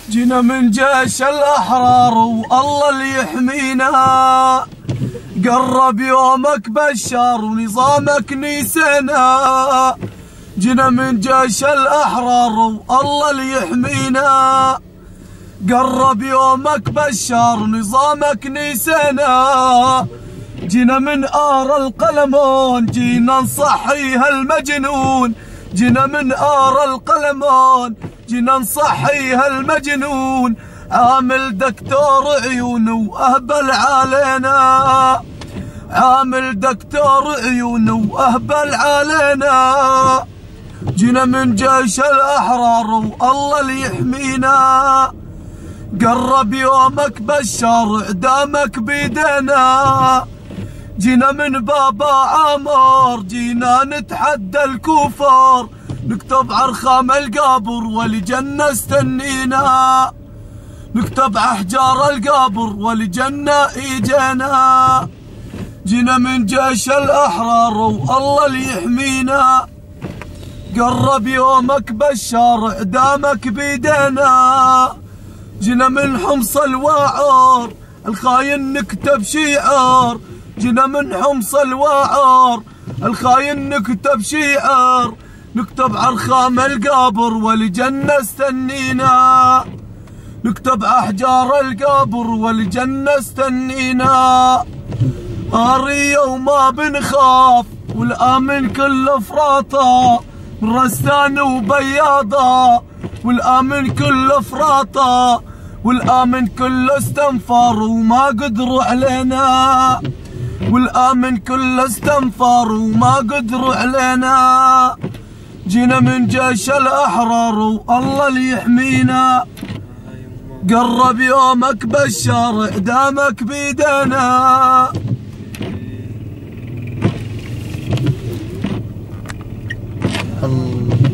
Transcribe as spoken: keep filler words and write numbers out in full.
جينا من جيش الأحرار والله اللي يحمينا، قرب يومك بشار ونظامك نيسنا. جينا من جيش الأحرار والله اللي يحمينا، قرب يومك بشار ونظامك نيسنا. جينا من آر القلمون جينا نصحي هالمجنون، جينا من آر القلمون جينا نصحي هالمجنون. عامل دكتور عيون واهبل علينا، عامل دكتور عيون واهبل علينا. جينا من جيش الأحرار والله اللي يحمينا، قرب يومك بشار اعدامك بيدنا. جينا من بابا عمر جينا نتحدى الكفار، نكتب عرخام القبر ولجنة استنينا، نكتب احجار القبر ولجنة اجينا. جينا من جيش الأحرار والله اللي يحمينا، قرب يومك بشار اعدامك بيدنا. جينا من حمص الوعر الخاين نكتب شعار، جينا من حمص الوعر الخاين نكتب شعار، نكتب عرخام القبر ولجنة استنينا، نكتب احجار القبر والجنة استنينا. هارية وما بنخاف والامن كله فراطة، من رستان وبياضة والامن كله فراطة، والامن كله استنفار وما قدروا علينا، والامن كله استنفار وما قدروا علينا. جينا من جيش الأحرار والله اللي يحمينا، قرب يومك بشار اعدامك بيدنا. الله